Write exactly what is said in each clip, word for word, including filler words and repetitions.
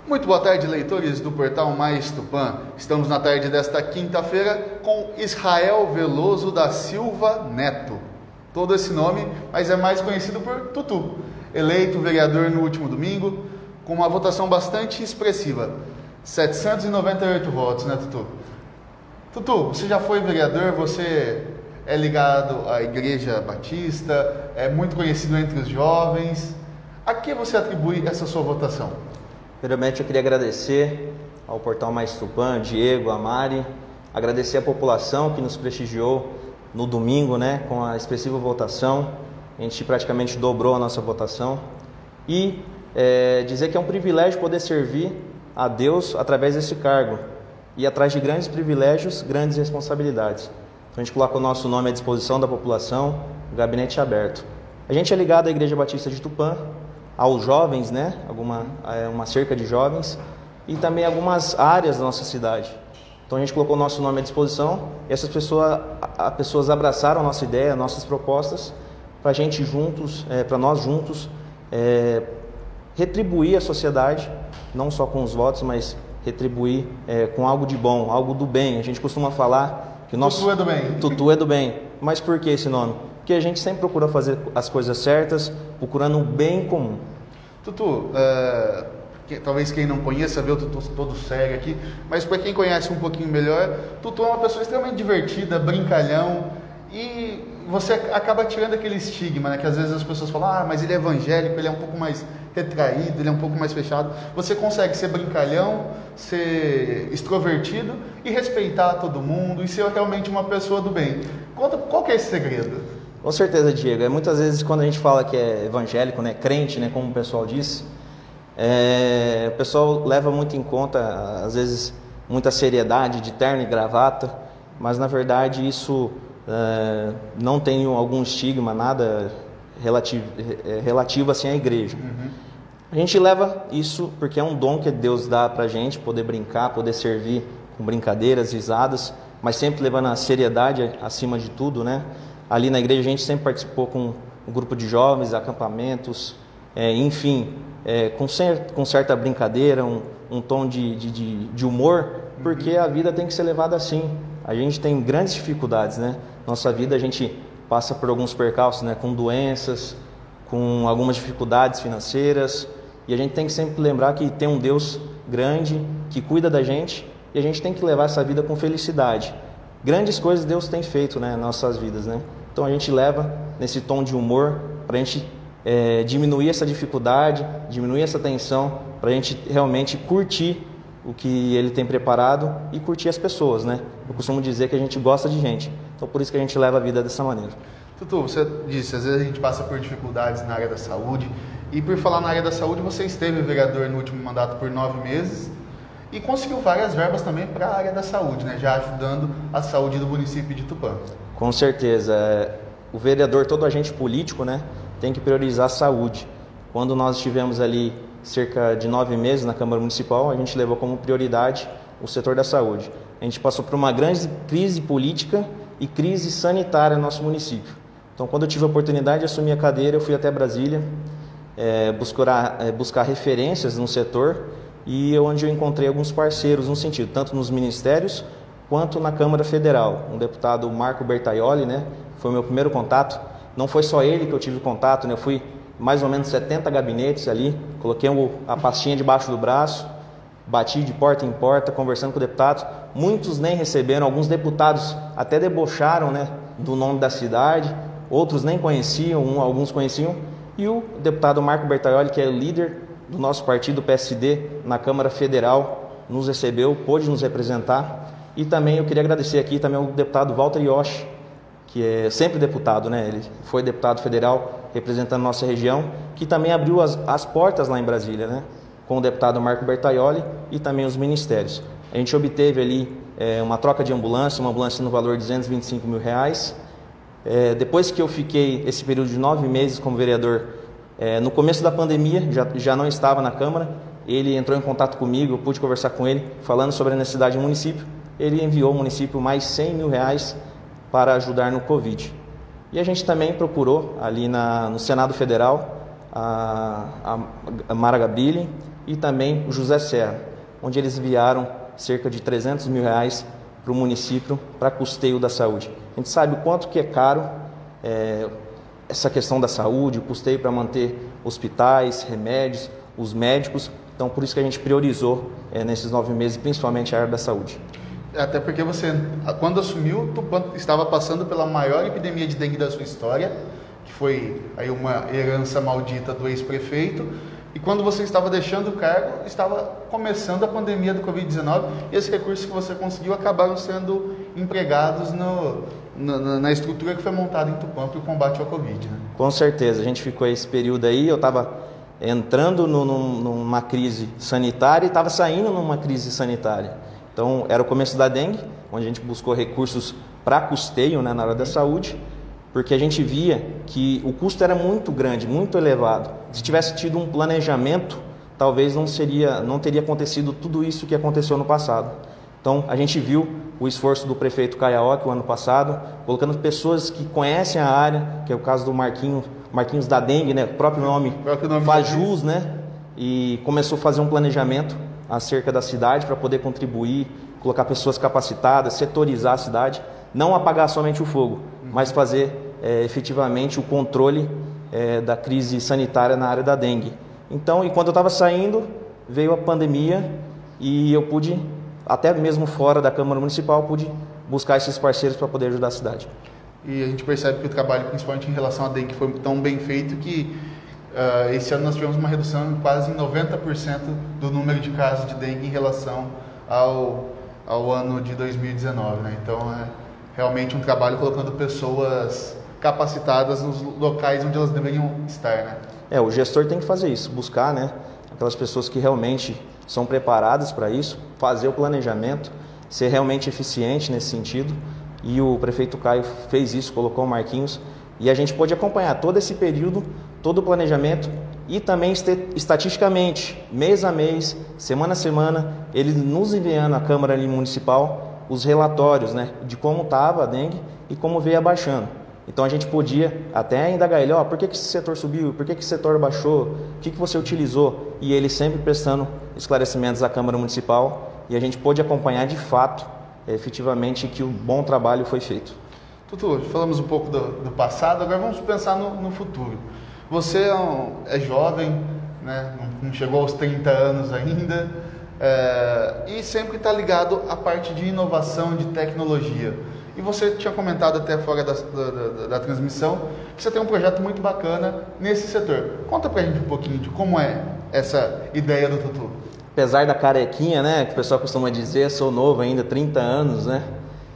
Muito boa tarde, leitores do Portal Mais Tupã. Estamos na tarde desta quinta-feira com Israel Veloso da Silva Neto. Todo esse nome, mas é mais conhecido por Tutu. Eleito vereador no último domingo, com uma votação bastante expressiva. setecentos e noventa e oito votos, né, Tutu? Tutu, você já foi vereador, você é ligado à Igreja Batista, é muito conhecido entre os jovens. A que você atribui essa sua votação? Primeiramente, eu queria agradecer ao Portal Mais Tupã, Diego, a Mari, agradecer a população que nos prestigiou no domingo, né, com a expressiva votação. A gente praticamente dobrou a nossa votação. E é, dizer que é um privilégio poder servir a Deus através desse cargo. E atrás de grandes privilégios, grandes responsabilidades. Então, a gente coloca o nosso nome à disposição da população, o gabinete aberto. A gente é ligado à Igreja Batista de Tupã, aos jovens, né? Alguma, uma cerca de jovens, e também algumas áreas da nossa cidade. Então a gente colocou o nosso nome à disposição, e essas pessoas, as pessoas abraçaram a nossa ideia, nossas propostas, para a gente juntos, é, para nós juntos, é, retribuir a sociedade, não só com os votos, mas retribuir é, com algo de bom, algo do bem. A gente costuma falar que o nosso... Tutu é do bem. Tutu é do bem. Mas por que esse nome? Porque a gente sempre procura fazer as coisas certas, procurando o bem comum. Tutu, é, que, talvez quem não conheça vê o Tutu todo sério aqui, mas para quem conhece um pouquinho melhor, Tutu é uma pessoa extremamente divertida, brincalhão, e você acaba tirando aquele estigma, né, que às vezes as pessoas falam, ah, mas ele é evangélico, ele é um pouco mais retraído, ele é um pouco mais fechado. Você consegue ser brincalhão, ser extrovertido e respeitar todo mundo e ser realmente uma pessoa do bem. Conta, qual que é esse segredo? Com certeza, Diego. É, muitas vezes quando a gente fala que é evangélico, né, crente, né, como o pessoal diz, é, o pessoal leva muito em conta, às vezes, muita seriedade de terno e gravata, mas na verdade isso é, não tem algum estigma, nada relativo, relativo assim à igreja. Uhum. A gente leva isso porque é um dom que Deus dá pra gente, poder brincar, poder servir com brincadeiras, risadas, mas sempre levando a seriedade acima de tudo, né? Ali na igreja a gente sempre participou com um grupo de jovens, acampamentos, é, enfim, é, com, cer com certa brincadeira, um, um tom de, de, de humor, porque a vida tem que ser levada assim. A gente tem grandes dificuldades, né? Nossa vida a gente passa por alguns percalços, né? Com doenças, com algumas dificuldades financeiras, e a gente tem que sempre lembrar que tem um Deus grande que cuida da gente, e a gente tem que levar essa vida com felicidade. Grandes coisas Deus tem feito, né, nas nossas vidas, né? Então a gente leva nesse tom de humor para a gente é, diminuir essa dificuldade, diminuir essa tensão, para a gente realmente curtir o que Ele tem preparado e curtir as pessoas, né? Eu costumo dizer que a gente gosta de gente, então por isso que a gente leva a vida dessa maneira. Tutu, você disse, às vezes a gente passa por dificuldades na área da saúde, e por falar na área da saúde, você esteve vereador no último mandato por nove meses, e conseguiu várias verbas também para a área da saúde, né? Já ajudando a saúde do município de Tupã. Com certeza. O vereador, todo agente político, né, tem que priorizar a saúde. Quando nós estivemos ali cerca de nove meses na Câmara Municipal, a gente levou como prioridade o setor da saúde. A gente passou por uma grande crise política e crise sanitária no nosso município. Então, quando eu tive a oportunidade de assumir a cadeira, eu fui até Brasília é, buscar, é, buscar referências no setor, e onde eu encontrei alguns parceiros no sentido, tanto nos ministérios quanto na Câmara Federal. O deputado Marco Bertaioli, né, foi o meu primeiro contato. Não foi só ele que eu tive contato, né, eu fui mais ou menos setenta gabinetes ali, coloquei a pastinha debaixo do braço, bati de porta em porta, conversando com o deputado. Muitos nem receberam, alguns deputados até debocharam, né, do nome da cidade, outros nem conheciam, um, alguns conheciam. E o deputado Marco Bertaioli, que é o líder do nosso partido, P S D, na Câmara Federal, nos recebeu, pôde nos representar. E também eu queria agradecer aqui também ao deputado Walter Yoshi, que é sempre deputado, né? Ele foi deputado federal representando a nossa região, que também abriu as, as portas lá em Brasília, né? Com o deputado Marco Bertaioli e também os ministérios. A gente obteve ali é, uma troca de ambulância, uma ambulância no valor de duzentos e vinte e cinco mil reais. É, depois que eu fiquei esse período de nove meses como vereador, É, no começo da pandemia, já, já não estava na Câmara, ele entrou em contato comigo, eu pude conversar com ele, falando sobre a necessidade do município. Ele enviou ao município mais cem mil reais para ajudar no Covid. E a gente também procurou, ali na, no Senado Federal, a, a Mara Gabrilli e também o José Serra, onde eles enviaram cerca de trezentos mil reais para o município para custeio da saúde. A gente sabe o quanto que é caro é, essa questão da saúde, o custeio para manter hospitais, remédios, os médicos. Então, por isso que a gente priorizou é, nesses nove meses, principalmente a área da saúde. Até porque você, quando assumiu, Tupã estava passando pela maior epidemia de dengue da sua história, que foi aí uma herança maldita do ex-prefeito. E quando você estava deixando o cargo, estava começando a pandemia do covid dezenove e esses recursos que você conseguiu acabaram sendo empregados no, na, na estrutura que foi montada em Tupã para o combate ao Covid, né? Com certeza, a gente ficou esse período aí, eu estava entrando no, no, numa crise sanitária e estava saindo numa crise sanitária. Então, era o começo da dengue, onde a gente buscou recursos para custeio, né, na área da saúde, porque a gente via que o custo era muito grande, muito elevado. Se tivesse tido um planejamento, talvez não, seria, não teria acontecido tudo isso que aconteceu no passado. Então, a gente viu o esforço do prefeito Caiaoque o ano passado, colocando pessoas que conhecem a área, que é o caso do Marquinhos, Marquinhos da Dengue, né? O próprio nome, o próprio nome faz jus, né? E começou a fazer um planejamento acerca da cidade para poder contribuir, colocar pessoas capacitadas, setorizar a cidade, não apagar somente o fogo, mas fazer é, efetivamente o controle é, da crise sanitária na área da dengue. Então, e quando eu estava saindo, veio a pandemia e eu pude, até mesmo fora da Câmara Municipal, pude buscar esses parceiros para poder ajudar a cidade. E a gente percebe que o trabalho, principalmente em relação à dengue, foi tão bem feito que uh, esse ano nós tivemos uma redução quase em noventa por cento do número de casos de dengue em relação ao, ao ano de dois mil e dezenove, né? Então, é realmente um trabalho colocando pessoas capacitadas nos locais onde elas deveriam estar, né? É, o gestor tem que fazer isso, buscar, né, aquelas pessoas que realmente são preparadas para isso, fazer o planejamento, ser realmente eficiente nesse sentido. E o prefeito Caio fez isso, colocou o Marquinhos, e a gente pôde acompanhar todo esse período, todo o planejamento e também estatisticamente, mês a mês, semana a semana, ele nos enviando à Câmara ali Municipal os relatórios, né, de como estava a dengue e como veio abaixando. Então a gente podia até indagar ele, ó, por que, que esse setor subiu, por que, que esse setor baixou, o que, que você utilizou, e ele sempre prestando esclarecimentos à Câmara Municipal, e a gente pôde acompanhar de fato, efetivamente, que um bom trabalho foi feito. Tutu, falamos um pouco do, do passado, agora vamos pensar no, no futuro. Você é, um, é jovem, né, não chegou aos trinta anos ainda, é, e sempre está ligado à parte de inovação, de tecnologia. E você tinha comentado até fora da, da, da, da transmissão que você tem um projeto muito bacana nesse setor. Conta pra gente um pouquinho de como é essa ideia do Tutu. Apesar da carequinha, né, que o pessoal costuma dizer, sou novo ainda, trinta anos, né?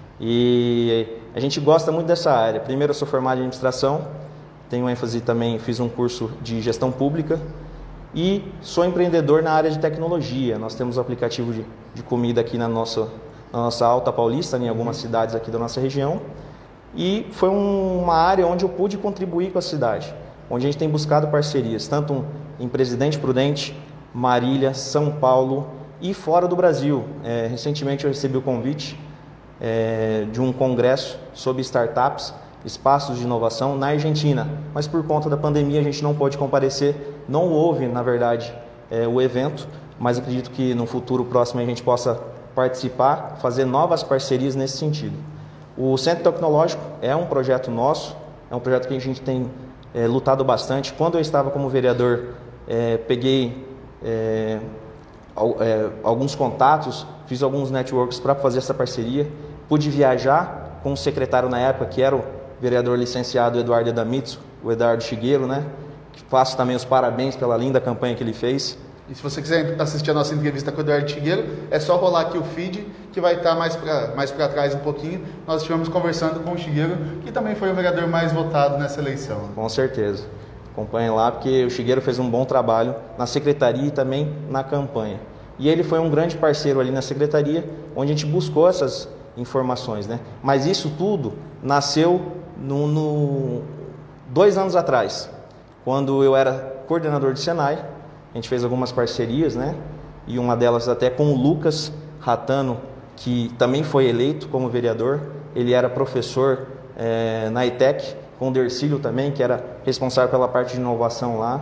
E a gente gosta muito dessa área. Primeiro, eu sou formado em administração, tenho ênfase também, fiz um curso de gestão pública e sou empreendedor na área de tecnologia. Nós temos um aplicativo de, de comida aqui na nossa, na nossa Alta Paulista, em algumas cidades aqui da nossa região. E foi um, uma área onde eu pude contribuir com a cidade, onde a gente tem buscado parcerias, tanto em Presidente Prudente, Marília, São Paulo e fora do Brasil. É, recentemente eu recebi o convite é, de um congresso sobre startups, espaços de inovação na Argentina, mas por conta da pandemia a gente não pôde comparecer, não houve, na verdade, é, o evento, mas acredito que no futuro próximo a gente possa participar, fazer novas parcerias nesse sentido. O Centro Tecnológico é um projeto nosso, é um projeto que a gente tem é, lutado bastante. Quando eu estava como vereador, é, peguei É, é, alguns contatos, fiz alguns networks para fazer essa parceria, pude viajar com o secretário na época, que era o vereador licenciado Eduardo Edamitsu, o Eduardo Shigueiro, né? Que faço também os parabéns pela linda campanha que ele fez. E se você quiser assistir a nossa entrevista com o Eduardo Shigueiro, é só rolar aqui o feed, que vai estar mais para mais para trás um pouquinho. Nós estivemos conversando com o Shigueiro, que também foi o vereador mais votado nessa eleição. Com certeza. Acompanhe lá, porque o Shigueiro fez um bom trabalho na secretaria e também na campanha. E ele foi um grande parceiro ali na secretaria, onde a gente buscou essas informações, né? Mas isso tudo nasceu no, no, dois anos atrás, quando eu era coordenador de Senai. A gente fez algumas parcerias, né? E uma delas até com o Lucas Ratano, que também foi eleito como vereador. Ele era professor é, na E T E C, com o Dercílio também, que era responsável pela parte de inovação lá.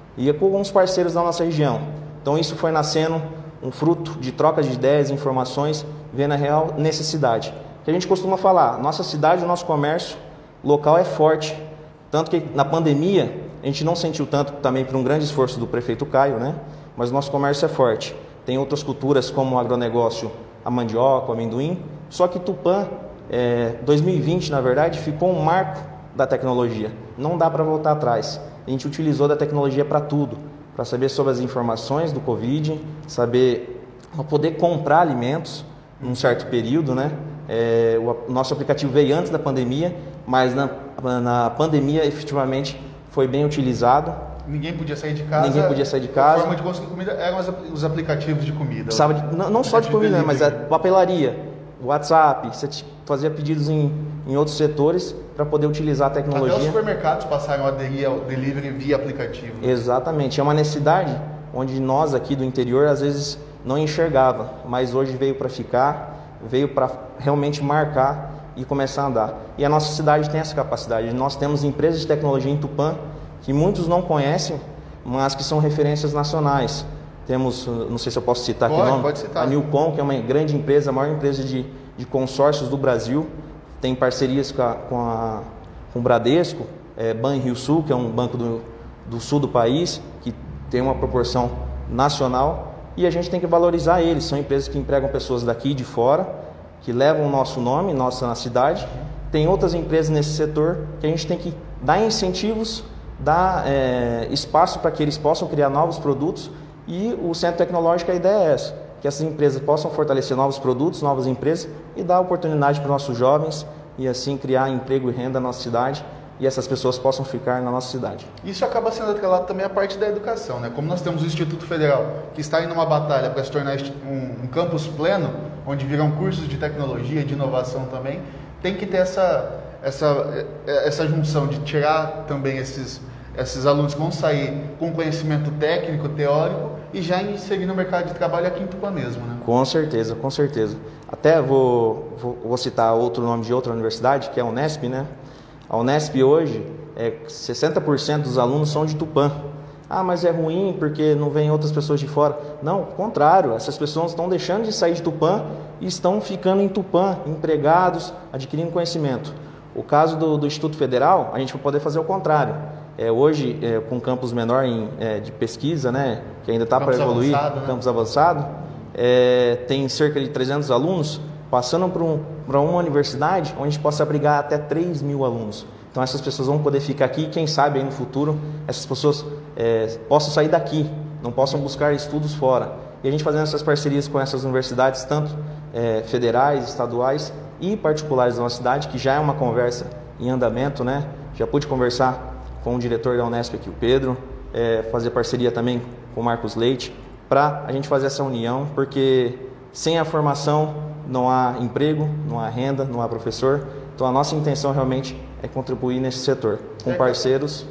e com alguns parceiros da nossa região. Então isso foi nascendo um fruto de troca de ideias, informações, vendo a real necessidade. Que a gente costuma falar, nossa cidade, o nosso comércio local é forte, tanto que na pandemia a gente não sentiu tanto também por um grande esforço do prefeito Caio, né? Mas o nosso comércio é forte. Tem outras culturas como o agronegócio, a mandioca, o amendoim, só que Tupã, é, dois mil e vinte na verdade, ficou um marco da tecnologia, não dá para voltar atrás. A gente utilizou da tecnologia para tudo, para saber sobre as informações do Covid, saber poder comprar alimentos num certo período, né? É, o nosso aplicativo veio antes da pandemia, mas na, na pandemia efetivamente foi bem utilizado. Ninguém podia sair de casa. Ninguém podia sair de casa. A forma de conseguir comida eram os aplicativos de comida. Precisava de, não, não só de comida, né, mas a papelaria, WhatsApp, você fazia pedidos em, em outros setores para poder utilizar a tecnologia. Até os supermercados passaram a aderir ao delivery via aplicativo. Exatamente, é uma necessidade onde nós aqui do interior às vezes não enxergava, mas hoje veio para ficar, veio para realmente marcar e começar a andar. E a nossa cidade tem essa capacidade. Nós temos empresas de tecnologia em Tupã que muitos não conhecem, mas que são referências nacionais. Temos, não sei se eu posso citar pode, aqui o nome, pode citar. A Newcom, que é uma grande empresa, a maior empresa de, de consórcios do Brasil, tem parcerias com, a, com, a, com o Bradesco, é, Banrisul, que é um banco do, do sul do país, que tem uma proporção nacional, e a gente tem que valorizar eles. São empresas que empregam pessoas daqui e de fora, que levam o nosso nome, nossa cidade. Tem outras empresas nesse setor que a gente tem que dar incentivos, dar é, espaço para que eles possam criar novos produtos, e o Centro Tecnológico, a ideia é essa, que essas empresas possam fortalecer novos produtos, novas empresas e dar oportunidade para os nossos jovens e assim criar emprego e renda na nossa cidade e essas pessoas possam ficar na nossa cidade. Isso acaba sendo atrelado também à parte da educação, né? Como nós temos o Instituto Federal, que está em uma batalha para se tornar um, um campus pleno, onde virão cursos de tecnologia, de inovação também, tem que ter essa, essa, essa junção de tirar também esses, esses alunos que vão sair com conhecimento técnico, teórico, e já inserir no mercado de trabalho aqui em Tupã mesmo, né? Com certeza, com certeza. Até vou, vou, vou citar outro nome de outra universidade, que é a Unesp, né? A Unesp hoje, é, sessenta por cento dos alunos são de Tupã. Ah, mas é ruim porque não vem outras pessoas de fora. Não, ao contrário, essas pessoas estão deixando de sair de Tupã e estão ficando em Tupã, empregados, adquirindo conhecimento. O caso do, do Instituto Federal, a gente vai poder fazer o contrário. É, hoje, é, com um campus menor em, é, de pesquisa, né, que ainda está para evoluir, avançado, né? Campus avançado, é, tem cerca de trezentos alunos, passando para um, para uma universidade onde a gente possa abrigar até três mil alunos. Então essas pessoas vão poder ficar aqui e quem sabe aí no futuro essas pessoas é, possam sair daqui, não possam buscar estudos fora. E a gente fazendo essas parcerias com essas universidades, tanto é, federais, estaduais e particulares da nossa cidade, que já é uma conversa em andamento, né? Já pude conversar com o diretor da Unesp aqui, o Pedro, é, fazer parceria também com o Marcos Leite, para a gente fazer essa união, porque sem a formação não há emprego, não há renda, não há professor. Então a nossa intenção realmente é contribuir nesse setor, com parceiros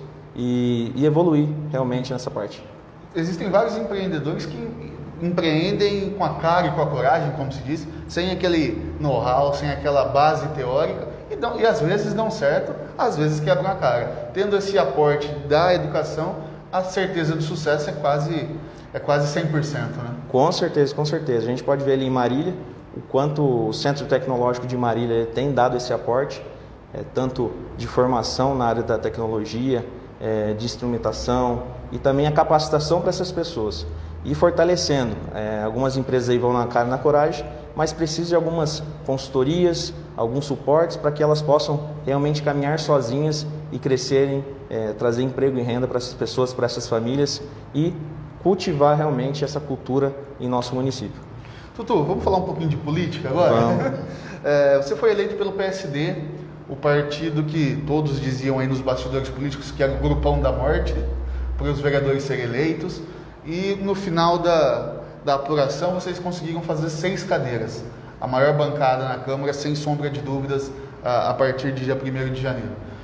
e, e evoluir realmente nessa parte. Existem vários empreendedores que empreendem com a cara e com a coragem, como se diz, sem aquele know-how, sem aquela base teórica, e, dão, e às vezes dão certo, às vezes quebram a cara. Tendo esse aporte da educação, a certeza do sucesso é quase, é quase cem por cento, né? Com certeza, com certeza. A gente pode ver ali em Marília o quanto o Centro Tecnológico de Marília tem dado esse aporte, é, tanto de formação na área da tecnologia, é, de instrumentação e também a capacitação para essas pessoas. E fortalecendo, é, algumas empresas aí vão na cara e na coragem, mas precisam de algumas consultorias, alguns suportes para que elas possam realmente caminhar sozinhas e crescerem, é, trazer emprego e renda para essas pessoas, para essas famílias e cultivar realmente essa cultura em nosso município. Tutu, vamos falar um pouquinho de política agora? É, você foi eleito pelo P S D, o partido que todos diziam aí nos bastidores políticos que era o grupão da morte, para os vereadores serem eleitos. E no final da, da apuração vocês conseguiram fazer seis cadeiras, a maior bancada na Câmara, sem sombra de dúvidas, a, a partir de dia primeiro de janeiro.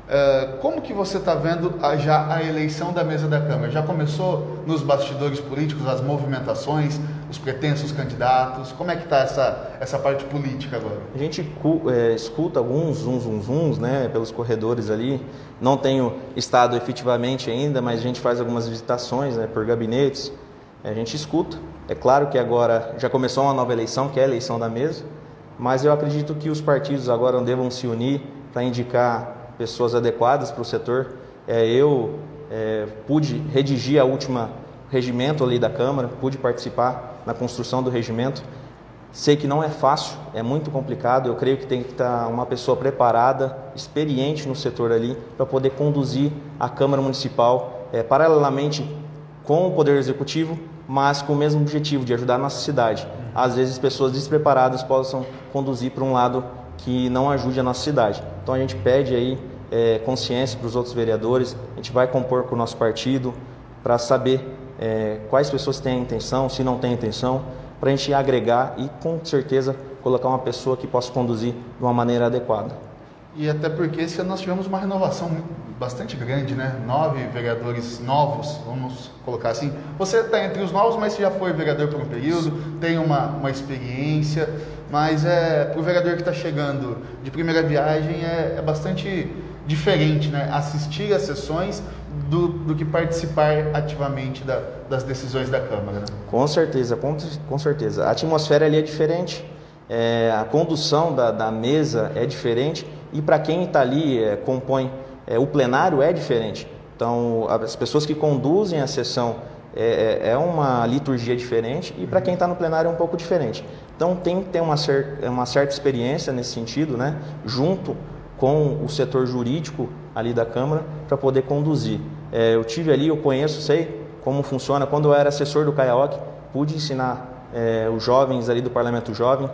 Uh, como que você está vendo a, já a eleição da mesa da Câmara? Já começou nos bastidores políticos, as movimentações, os pretensos candidatos? Como é que está essa, essa parte política agora? A gente é, escuta alguns zum, zum, zums, né, pelos corredores ali. Não tenho estado efetivamente ainda, mas a gente faz algumas visitações, né, por gabinetes. A gente escuta. É claro que agora já começou uma nova eleição, que é a eleição da mesa, mas eu acredito que os partidos agora devam se unir para indicar pessoas adequadas para o setor. É, eu é, pude redigir a última regimento ali da Câmara, pude participar na construção do regimento. Sei que não é fácil, é muito complicado. Eu creio que tem que estar uma pessoa preparada, experiente no setor ali, para poder conduzir a Câmara Municipal é, paralelamente com o Poder Executivo, mas com o mesmo objetivo de ajudar a nossa cidade. Às vezes pessoas despreparadas possam conduzir para um lado que não ajude a nossa cidade. Então a gente pede aí é, consciência para os outros vereadores, a gente vai compor com o nosso partido para saber é, quais pessoas têm a intenção, se não têm a intenção, para a gente agregar e com certeza colocar uma pessoa que possa conduzir de uma maneira adequada. E até porque esse ano nós tivemos uma renovação bastante grande, né? Nove vereadores novos, vamos colocar assim. Você está entre os novos, mas você já foi vereador por um período, tem uma, uma experiência, mas é, para o vereador que está chegando de primeira viagem é, é bastante diferente, né? Assistir às sessões do, do que participar ativamente da, das decisões da Câmara, né? Com certeza, com, com certeza. A atmosfera ali é diferente, é, a condução da, da mesa é diferente e para quem está ali, é, compõe é, o plenário é diferente. Então, as pessoas que conduzem a sessão é, é uma liturgia diferente e para quem está no plenário é um pouco diferente. Então, tem que ter uma, cer uma certa experiência nesse sentido, né, junto com o setor jurídico ali da Câmara para poder conduzir. É, eu tive ali, eu conheço, sei como funciona. Quando eu era assessor do CAIAOC, pude ensinar é, os jovens ali do Parlamento Jovem.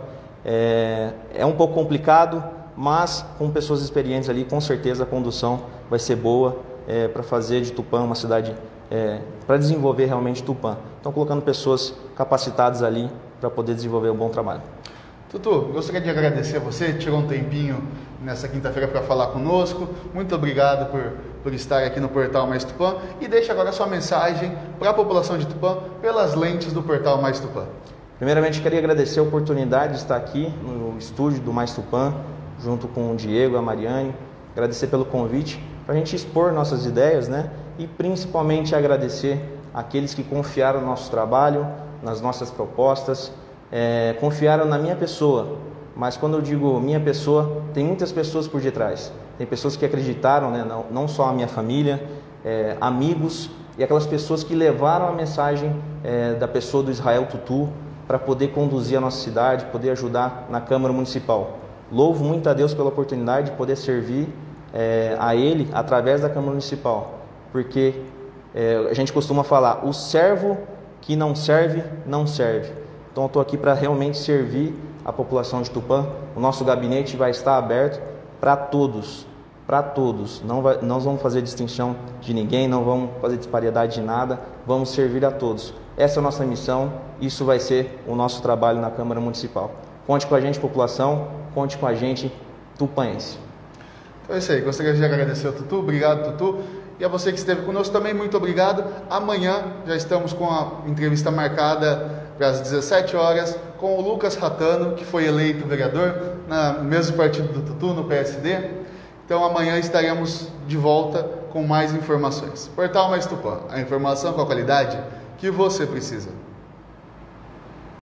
É, é um pouco complicado, mas com pessoas experientes ali, com certeza a condução vai ser boa é, para fazer de Tupã uma cidade, é, para desenvolver realmente Tupã. Então, colocando pessoas capacitadas ali para poder desenvolver um bom trabalho. Tutu, gostaria de agradecer a você, tirou um tempinho nessa quinta-feira para falar conosco. Muito obrigado por, por estar aqui no Portal Mais Tupã e deixa agora a sua mensagem para a população de Tupã pelas lentes do Portal Mais Tupã. Primeiramente, queria agradecer a oportunidade de estar aqui no estúdio do Mais Tupã, junto com o Diego, a Mariane, agradecer pelo convite para a gente expor nossas ideias, né? E principalmente agradecer àqueles que confiaram no nosso trabalho, nas nossas propostas, é, confiaram na minha pessoa. Mas quando eu digo minha pessoa, tem muitas pessoas por detrás. Tem pessoas que acreditaram, né? não, não só a minha família, é, amigos e aquelas pessoas que levaram a mensagem é, da pessoa do Israel Tutu para poder conduzir a nossa cidade, poder ajudar na Câmara Municipal. Louvo muito a Deus pela oportunidade de poder servir é, a Ele através da Câmara Municipal, porque é, a gente costuma falar, o servo que não serve, não serve. Então eu estou aqui para realmente servir a população de Tupã. O nosso gabinete vai estar aberto para todos, para todos. Não vai, não vamos fazer distinção de ninguém, não vamos fazer disparidade de nada, vamos servir a todos. Essa é a nossa missão, isso vai ser o nosso trabalho na Câmara Municipal. Conte com a gente, população, conte com a gente, tupanense. Então é isso aí, gostaria de agradecer ao Tutu, obrigado Tutu, e a você que esteve conosco também, muito obrigado. Amanhã já estamos com a entrevista marcada para as dezessete horas com o Lucas Ratano, que foi eleito vereador no mesmo partido do Tutu, no P S D. Então amanhã estaremos de volta com mais informações. Portal Mais Tupã, a informação com a qualidade que você precisa.